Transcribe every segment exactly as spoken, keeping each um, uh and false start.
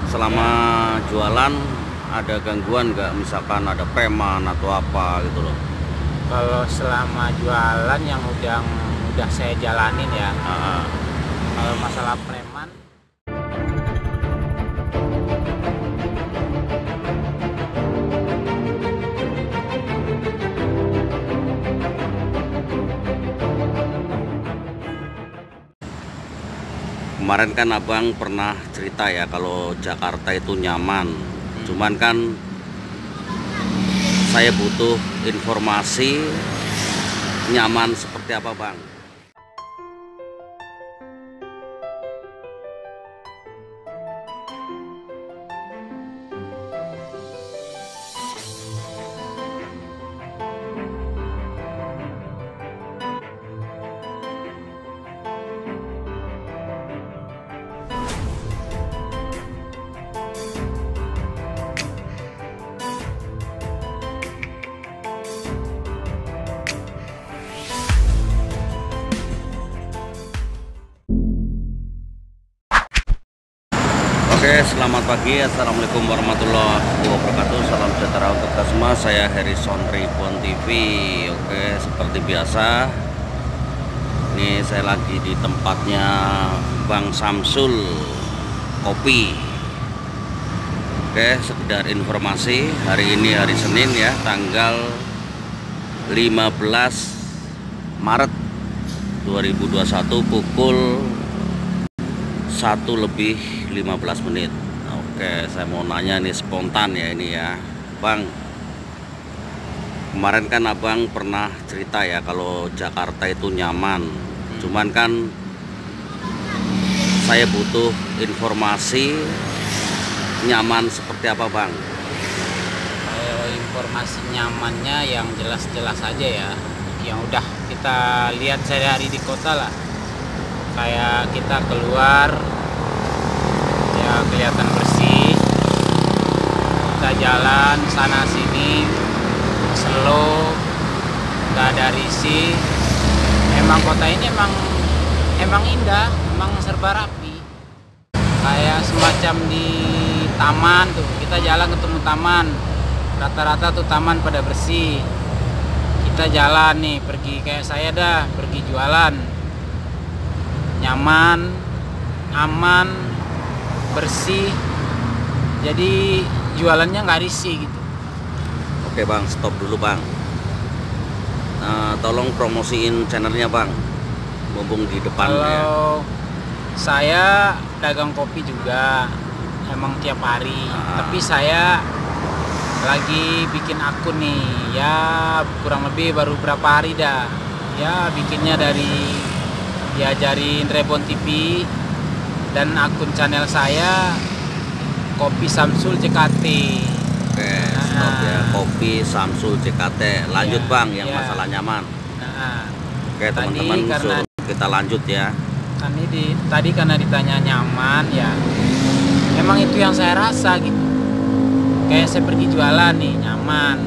selama jualan ada gangguan nggak, misalkan ada preman atau apa gitu loh? Kalau selama jualan yang udah udah saya jalanin ya, Ah, kalau masalah preman, kemarin kan abang pernah cerita ya kalau Jakarta itu nyaman. Cuman kan saya butuh informasi nyaman seperti apa bang? Oke, selamat pagi. Assalamualaikum warahmatullahi wabarakatuh. Salam sejahtera untuk kita semua. Saya Harrison Ribbon T V. Oke, seperti biasa, ini saya lagi di tempatnya Bang Samsul Kopi. Oke, sekedar informasi, hari ini hari Senin ya, tanggal lima belas Maret dua ribu dua puluh satu, pukul satu lebih lima belas menit. Oke, saya mau nanya nih, spontan ya ini ya Bang. Kemarin kan abang pernah cerita ya kalau Jakarta itu nyaman. Cuman kan saya butuh informasi nyaman seperti apa bang? kalau informasi nyamannya yang jelas-jelas aja ya, yang udah kita lihat sehari-hari di kota lah. Kayak kita keluar ya kelihatan bersih, kita jalan sana sini slow, nggak ada risih. Emang kota ini emang emang indah, emang serba rapi. Kayak semacam di taman tuh, kita jalan ketemu taman, rata-rata tuh taman pada bersih. Kita jalan nih, pergi kayak saya dah, pergi jualan, nyaman, aman, bersih, jadi jualannya nggak risih gitu. Oke bang, stop dulu bang. Nah, tolong promosiin channelnya bang, mumpung di depan ya. Kalau saya dagang kopi juga, emang tiap hari. Ah. Tapi saya lagi bikin akun nih, ya kurang lebih baru berapa hari dah. Ya bikinnya dari diajarin Ribbon T V, dan akun channel saya Kopi Samsul J K T. Oke, stop ya, Kopi Samsul J K T. Lanjut Ya, bang, yang ya. masalah nyaman. Nah, Oke tadi teman-teman, karena- suruh kita lanjut ya. kan ini di, tadi karena ditanya nyaman ya, emang itu yang saya rasa gitu. Kayak saya pergi jualan nih, nyaman.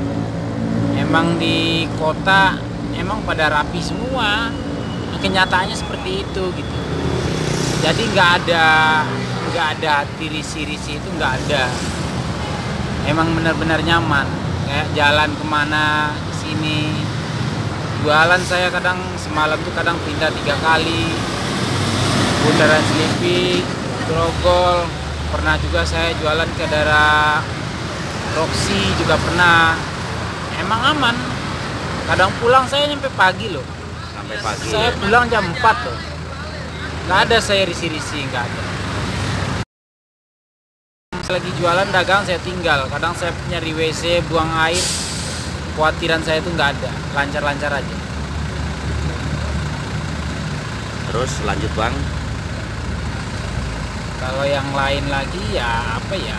Emang di kota emang pada rapi semua, kenyataannya seperti itu gitu. Jadi nggak ada nggak ada hati risih-risih, itu nggak ada. Emang benar-benar nyaman, kayak jalan kemana sini. Jualan saya kadang semalam tuh kadang pindah tiga kali, bundaran Selipi, Grogol, pernah juga saya jualan ke daerah Roxy juga pernah. Emang aman. Kadang pulang saya nyampe pagi loh. Sampai pagi Saya ya. pulang jam empat loh. Nggak ada saya risih-risih, nggak ada. Lagi jualan dagang saya tinggal. Kadang saya nyari W C, buang air. Khawatiran saya itu nggak ada. Lancar-lancar aja. Terus lanjut bang. Kalau yang lain lagi ya apa ya?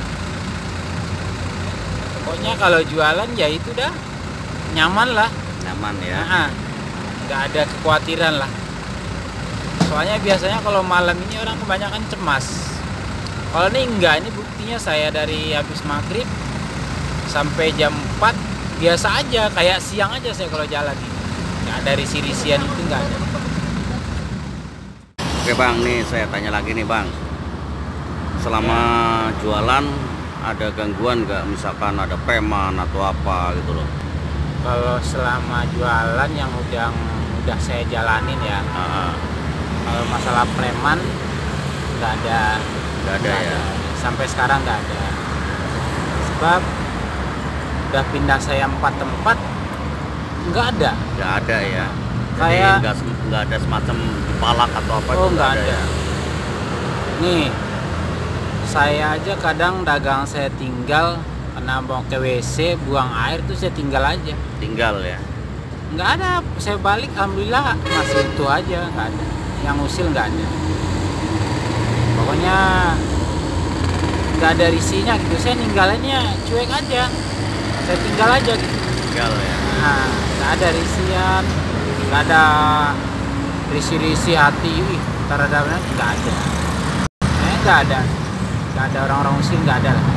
Pokoknya kalau jualan ya itu dah nyaman lah. Nyaman ya. Nah, nggak ada kekhawatiran lah. Soalnya biasanya kalau malam ini orang kebanyakan cemas. Kalau ini enggak, ini buktinya saya dari habis maghrib sampai jam empat biasa aja, kayak siang aja saya kalau jalan ini. Nggak ada risih-risian, itu nggak ada. Oke bang, nih saya tanya lagi nih bang. selama jualan ada gangguan nggak, misalkan ada preman atau apa gitu loh? Kalau selama jualan yang udah udah saya jalanin ya, Ah, kalau masalah preman nggak ada, nggak ada ya. sampai sekarang nggak ada. Sebab udah pindah saya empat tempat, nggak ada. Nggak ada ya. Jadi Kayak- nggak sem- nggak ada semacam palak atau apa Oh, itu nggak ada. ya. Nih, saya aja kadang dagang saya tinggal karena mau ke W C buang air tuh saya tinggal aja. Tinggal ya. Nggak ada, saya balik alhamdulillah masih utuh aja, nggak ada. Yang usil nggak ada. Pokoknya nggak ada risinya gitu. Saya ninggalinnya cuek aja. Saya tinggal aja gitu. Tinggal ya. Nah, nggak ada risian, nggak ada risi-risi hati. Wih, ntar ada apa? Nggak ada. Eh, nggak ada. Nggak ada orang-orang usil, nggak ada lah.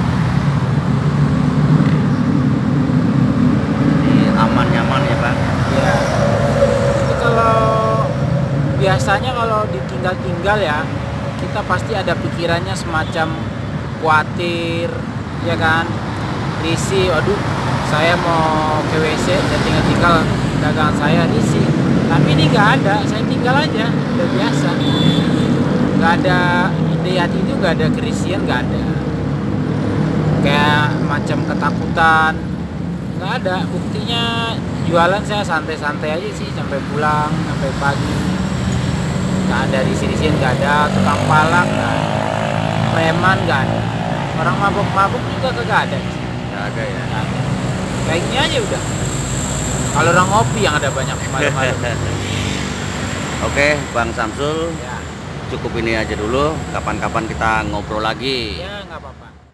Jadi aman nyaman ya Bang. Ya. Itu kalau biasanya kalau ditinggal-tinggal ya, kita pasti ada pikirannya semacam khawatir, ya kan? Risih, waduh, saya mau ke W C, saya tinggal-tinggal dagangan saya risih. Tapi ini nggak ada, saya tinggal aja, udah biasa. Nggak ada, di hati itu nggak ada kerisian, nggak ada. Kayak macam ketakutan, nggak ada. Buktinya jualan saya santai-santai aja sih sampai pulang, sampai pagi. Nggak ada risi-risian, nggak ada. Tukang palak nggak ada, preman nggak ada, orang mabuk-mabuk juga kagak ada. Nggak ada ya. Nggak ada. Kayak gini aja udah. Kalau orang ngopi yang ada banyak malam-malam. Oke Bang Samsul, Ya, cukup ini aja dulu. Kapan-kapan kita ngobrol lagi. ya nggak apa-apa.